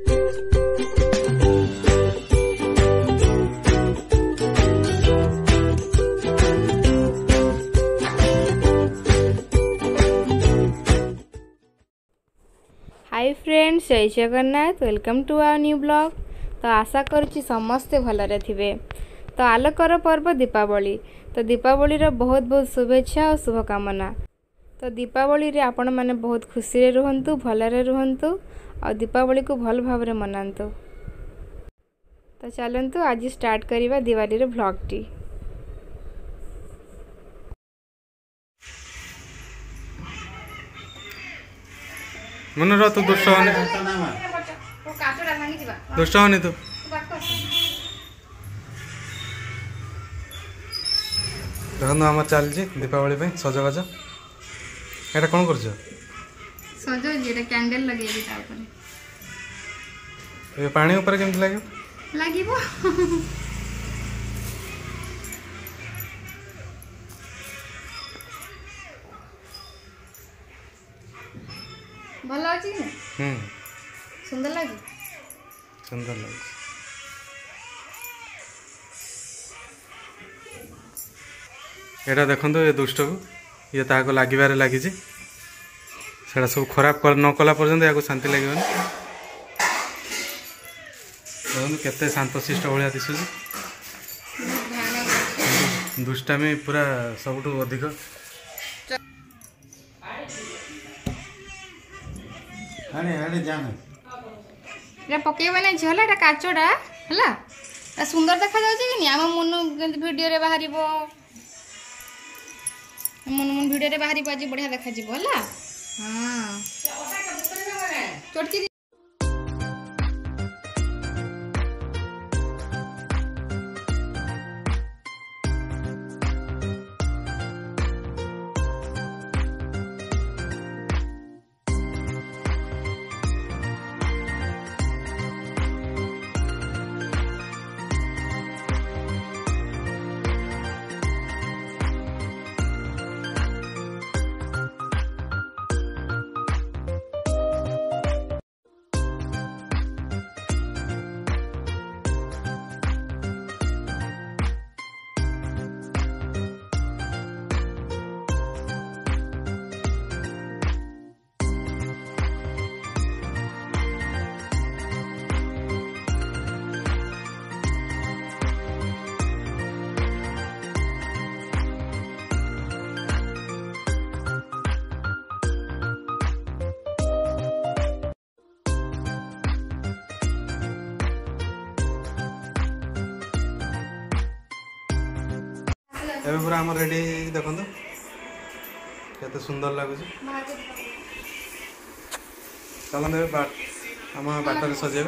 हाय friends, जय Jagannath. Welcome to our new blog. तो आशा करुच्ची समस्ते भलरे थिबे। तो आलोकर पर्व दीपावली। तो दीपावली रो बहुत बहुत शुभेच्छा और शुभकामना। तो दीपावली रे आपण माने बहुत खुशी रे रुहंतु, भलरे रुहंतु और दीपावली को भल भाव मनांतु। तो चलंतु आज स्टार्ट करिवा दिवाली रे ब्लॉग टी। मन रह तू दुष्ट होने दुष्ट होने तू देखो आम चलती दीपावली सजबाज एटा कौन कर कैंडल लगे पानी ऊपर केमती लगे भल अच्छी सुंदर लगे सुंदर लगे एटा देखो ये दुष्ट को ये ताको लगे लगी सेटा सब खराब न कला पर्यंत या शांति लगे देखो केते शांत शिष्ट भाया दिशुच दुष्टामी पूरा सबुठ अधिक पकेबा ना झील काचटा है सुंदर देखा जाए आम मन वीडियो रे बाहर मन मन वीडियो रे बाहर आज बढ़िया देखा है। हाँ चटकी एवं पूरा आम रेडी देखो केते सुंदर लगुच चलते आम बाटर सजेबा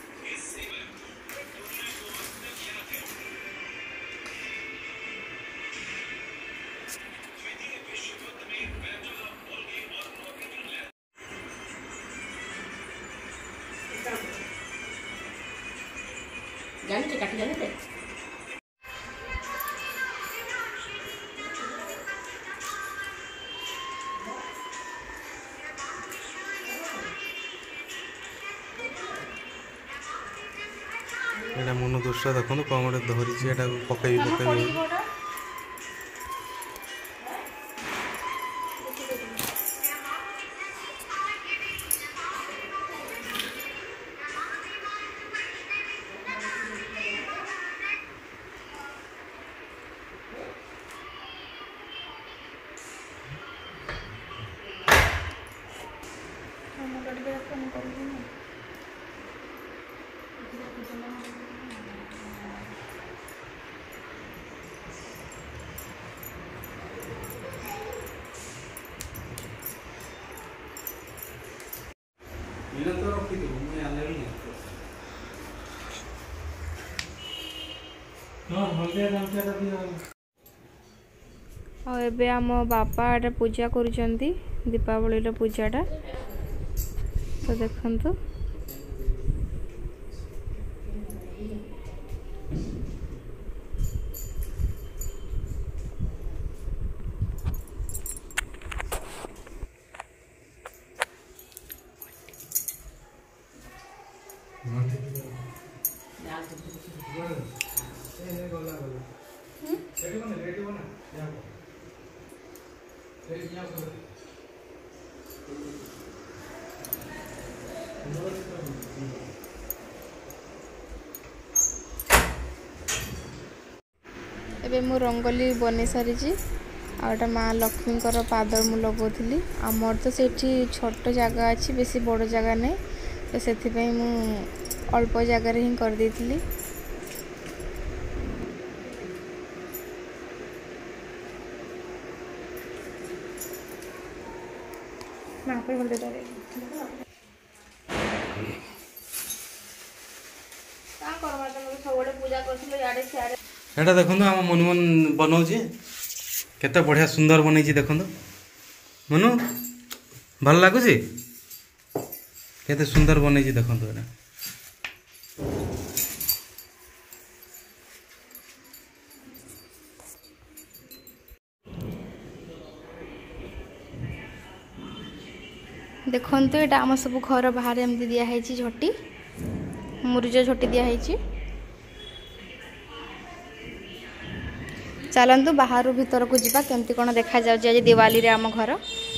एटा मन दुष्ट देखो कौन गोटे धरी पकई पकई और एबे आम बापा एटा पूजा करुचंती दीपावली पूजाटा। तो देखंतु ଏବେ ମୁଁ ରଙ୍ଗୋଲି ବନେଇ ସାରିଛି ଆଉ ଏଟା ମା ଲକ୍ଷ୍ମୀଙ୍କର ପାଦ ମୁଁ ଲଗାଉଥିଲି। ଆମର ତ ସେଇଠି ଛୋଟ ଜାଗା ଅଛି, ବେଶୀ ବଡ଼ ଜାଗା ନାହିଁ, ତ ସେଥିପାଇଁ ମୁଁ ଅଳ୍ପ ଜାଗାରେ ହିଁ କରିଦେଇଥିଲି। एटा देखो आम मनुमन बनाऊे केते बढ़िया सुंदर बनई देखो मनु भल लगुच केते सुंदर बनई देखो एटा देखते ये आम सब घर बाहर एमती दिखाई झटी मुरुज झटी दिखाई। चलतु बाहर भीतर को जीवा केमती कौन देखा जाउछि आज दिवाली रे आम घर।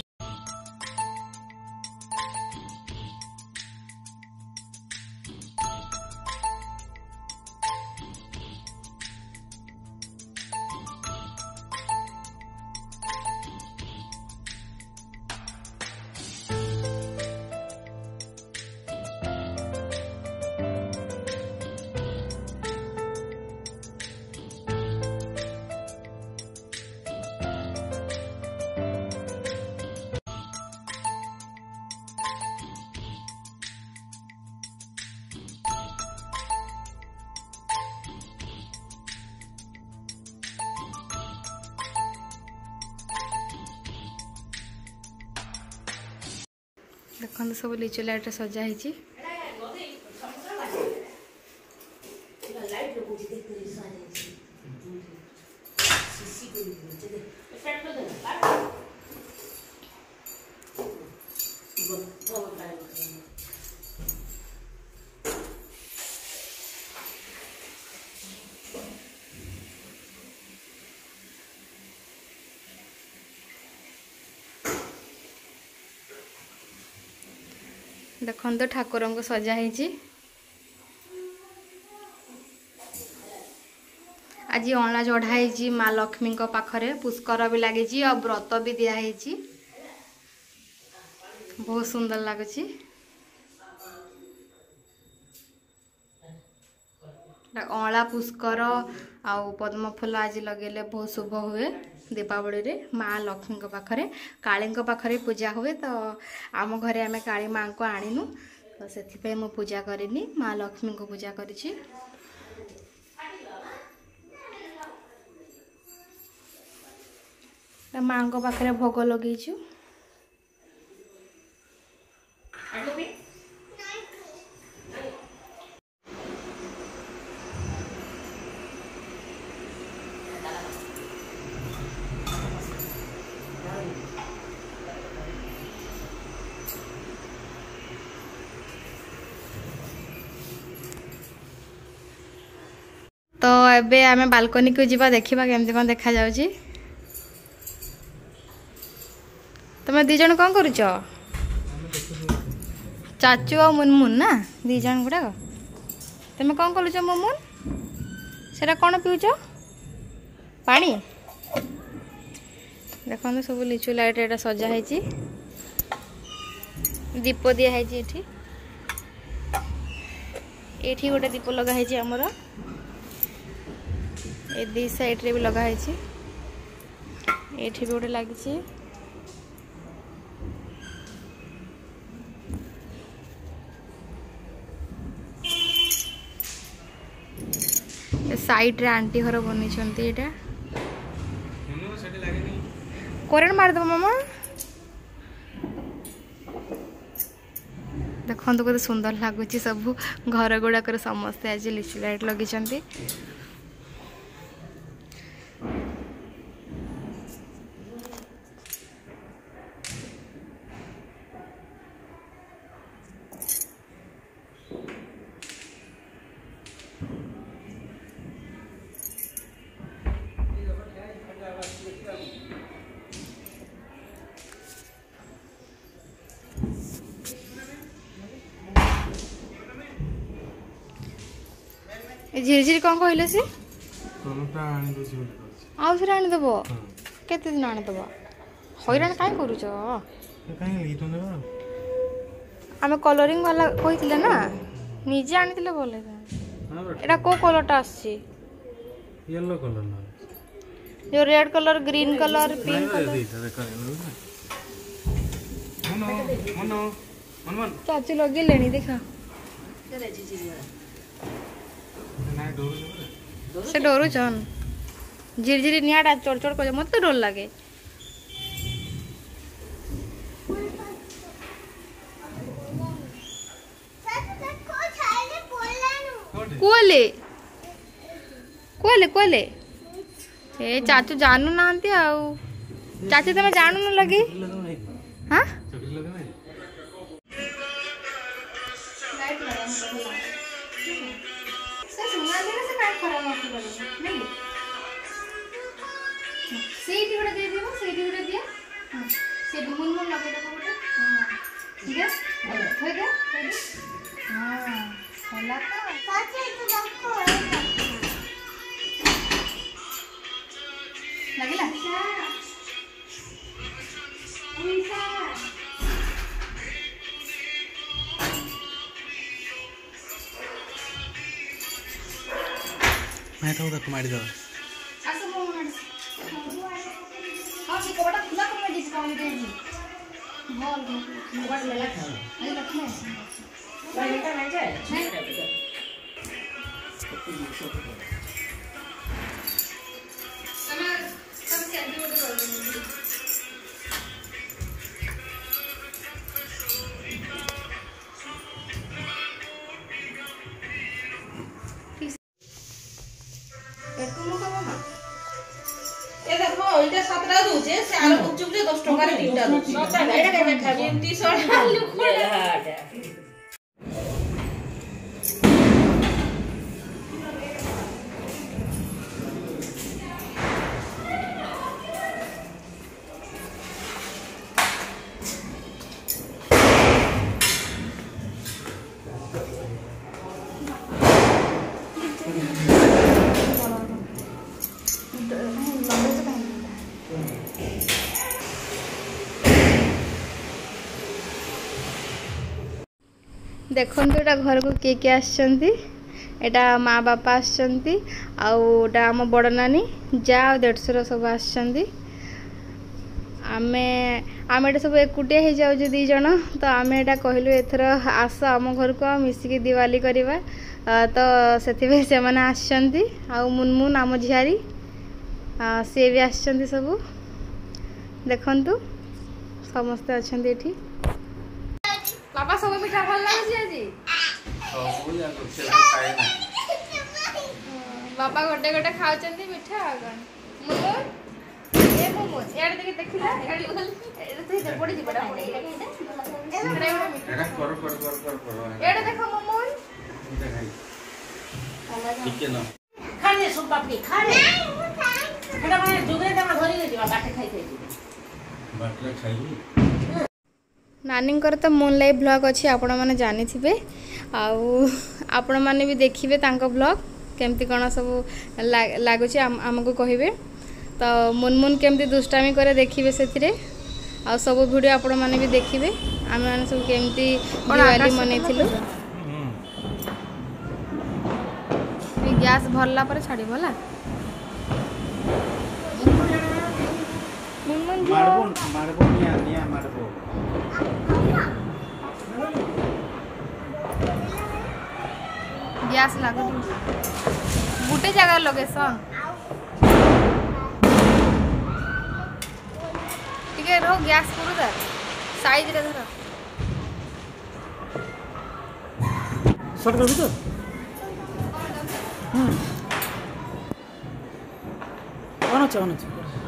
देखते सब लिचु लाइट सजा है। देखो ठाकुर को सजा है। आज अणा चढ़ाई माँ लक्ष्मी पाखरे पुष्कर भी लगी और व्रत भी दिखाई बहुत सुंदर लगुच। अँला पुष्कर आउ पद्म फूल आज लगेले बहुत शुभ हुए। दीपावली रे माँ लक्ष्मी पाखरे काली पाखरे पूजा हुए, तो आम घरे आम काली माँ को आणीनु, तो से मु पूजा करनी माँ लक्ष्मी को पूजा करी। माँ को पाखरे भोग लगेचु। तो एबे आमे बालकनी को जीवा देखिबा केमती कोन देखा जाउची। तमे दी जण कोन करूछ? चाचू और मुनमुन ना दी जण गुडा। तमे कोन करूछ मुनमुन? सेरा कोन पिउछ? पानी। देखो सब लिचु लाइट एटा सजा है, दीप दिया है एठी एठी गोटे दीप लगा है हमर ए दी साइड रे भी लगा है, एठी भी गोटे लगी। साइड रे आंटी घर बनी करेन्ट मारदेव मामा। देखो कत सुंदर लगुच सब घर गुड़ाक समस्ते आज लिचु लाइट लगी। झिरझिरी कौन कहले से कलरटा आनी दोसी बोली कहछि आउ फिर आनी देबो केते दिन आनी देबो हैरान काहे करूछ काहे लीटो नेबा आमे कलरिंग वाला कहिथिले ना निजे आनिथिले बोले एटा को कलरटा आछि येलो कलर ना जो red colour green colour pink colour मन चाची लगे लेनी देखा से डरू छन झिरझिरी नियाटा चोड़ चोड़ कर मत डर लागे कोले कोले कोले ए चाचू जानू नांती आउ चाची तमे जानू न लगी हां से सुना देना से काट खराब मत कर नहीं सीटी गुडा दे दियो सीटी गुडा दिया से मुन मुन लगे देखो गुडा हां ठीक है हो गया हां होला तो साथे तो रखो लगिला ऐसा मैं तो तक मारी दो आसो मोहन हां से कबड़ा खुला कर दे जिसका हम दे दी बोल मोबाइल ले ला अरे रखना है बेटा नहीं जाए सब से आगे उधर कर देंगे ओइटा 17 दोचे से आरो गुपचुप ले 10 टका रे 3टा दोचे एटा केना खाबी 300 आलू खोला देखो एटा घर को किए आसछंती एटा माँ बापा आसछंती आउटा आम बड़ नानी जा देढ़शुर सब आसछंती आमे आमे एटा सब एकुटिया हो जाऊ दी जन तो आमे एटा कहलु एथर आस आम घर को मिसिकी दिवाली करवा तो से से माने आसछंती आ मुनमुन आम झियारी सी भी आसछंती सब देखंतु समस्त अछंती एठी पापा सब मिठा भल लागछि आजी सब या से खाए ना बापा गोटे गोटे खाउचंती मिठा आगन मुमो ए मुमो एड देखि देखिला एड तो पड़ी जी बड़ा पड़ी एडा कर एड देखो मुमो ठीक है ना खाने सब पापड़ी खाने एटा माने जुगरे तमा धरि ले दिबा बाटे खाइ खाइ बाटले खाइबी नानी तो मून लाइफ ब्लॉग अच्छी आपण मैंने जानी थे आपण मैंने भी देखिए ब्लॉग केमती कौन सब लगुच आमको कहे तो मुनमुन केमती दुष्टामी करे देखिए से आ सब वीडियो आपण मैंने भी देखिए आम मैंने सब केमती दिवाली मनई गैस भरला पर छाड़ी भला मुनमुन मारबो निया मारबो गैस लागो गुटे जगह लोकेशन ठीक है रो गैस करू दर साइज रे धर शॉट कर तो कौन अच्छा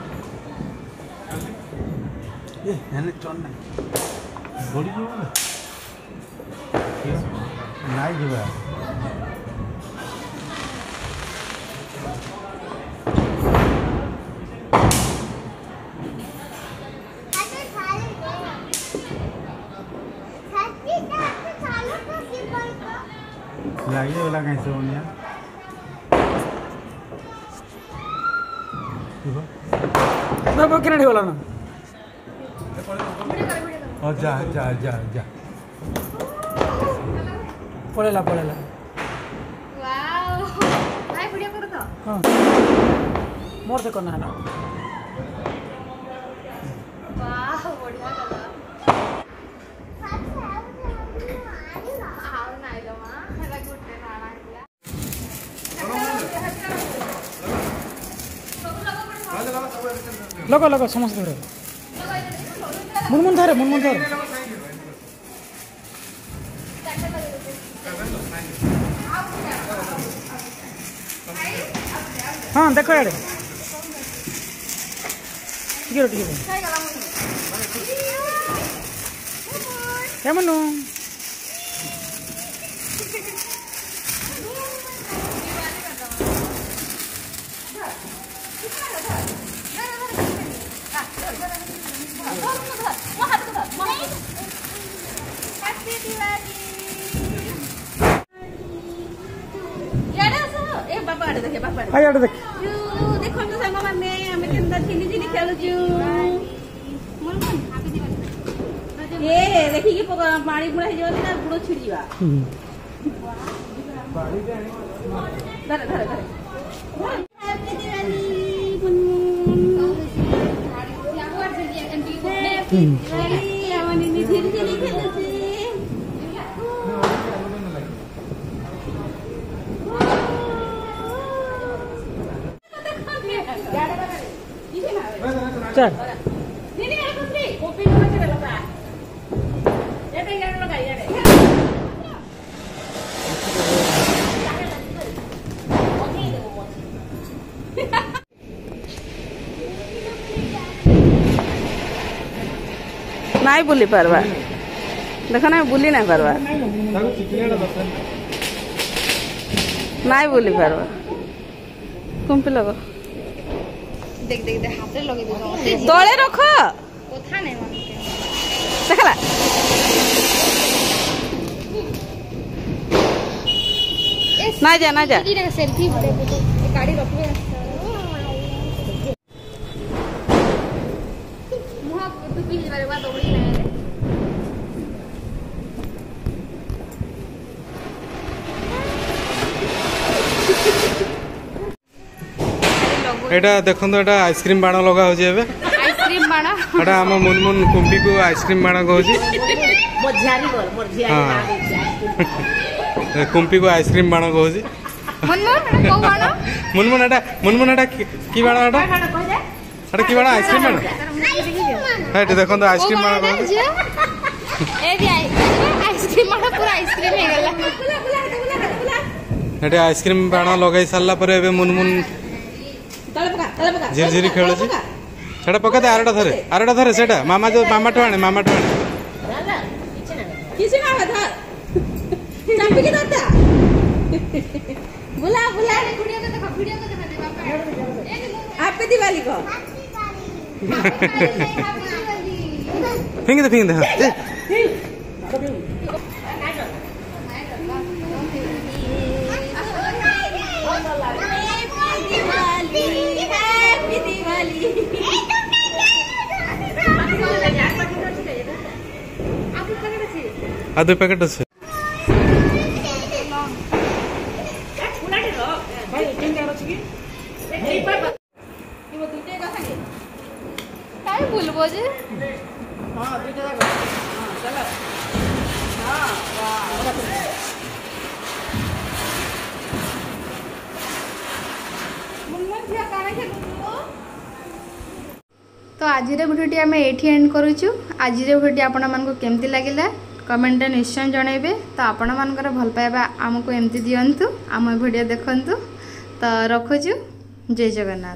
ये हैने चल ना बड़ी जो नाइ जीवा लागे वाला कैसे होनिया बाबा केना गला ना जा जा जा जा पळेला पळेला वाओ भाई वीडियो करो तो हां मोर से करना है ना वाह बढ़िया कला आओ नाही लो मा हला गुट्टे नाला लगो लगो समस्त धरे मुनमुन धरे हाँ देखो यार ठीक है क्या मनु आया देख देखो तो संग माने हमें केंदा चिनी चिनी खेलुजु ए देखि कि पानी गुड़ा हे जवती ना गुड़ो छिड़ जीवा धरे धरे धरे हैप्पी दिवाली हमनी धीरे धीरे खेलुछी चल ini ada kopi kopi lu macam apa ya tinggal lo kayak ya नहीं बुली पारवा देखो ना बुली नहीं पारवा नहीं बुली पारवा कुंपी लगो देख देख देख हाथ लगे दे तले रख कोथा नहीं मानते देखला ना जा सेल्फी गाड़ी रखबे मुहा तू की बारे बात दौड़ी ना रे एटा देखंतो एटा आइसक्रीम बाण लगा होजे एबे आइसक्रीम बाण एटा हम मुनमुन कुंपी को आइसक्रीम बाण कहूजी मोर झारी हां कुंपी को आइसक्रीम बाण कहूजी मुनमुन एटा की बाण एटा एटा की बाण आइसक्रीम बाण एटा देखंतो आइसक्रीम बाण कहूजी ए दि आइसक्रीम बाण पूरा आइसक्रीम हे गला एटा आइसक्रीम बाण लगाई सारला पर एबे मुनमुन झिरझिरी खेलुची सेटा पकाते आरटा धरे सेटा मामा टो आने किसी ना था चापी के दादा बुला वीडियो को देखो हैप्पी दिवाली को फिंग दे आधे पैकेट আছে काय बोलबो जे हां दुईटा जागा हां चला हां वाह मुन्मन झिया काना खेलु तो आज भिडियोटी आम ये एंड करुचु आज भिडियोटी आपण मानक केमती लगिला कमेंट निश्चय जनइबे तो आपण मानकर भल पाइबा आमको एमती दियंतु आम वीडियो देखंतु तो रखुचु जय जगन्नाथ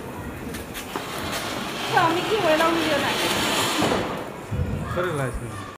स्वामी की वेला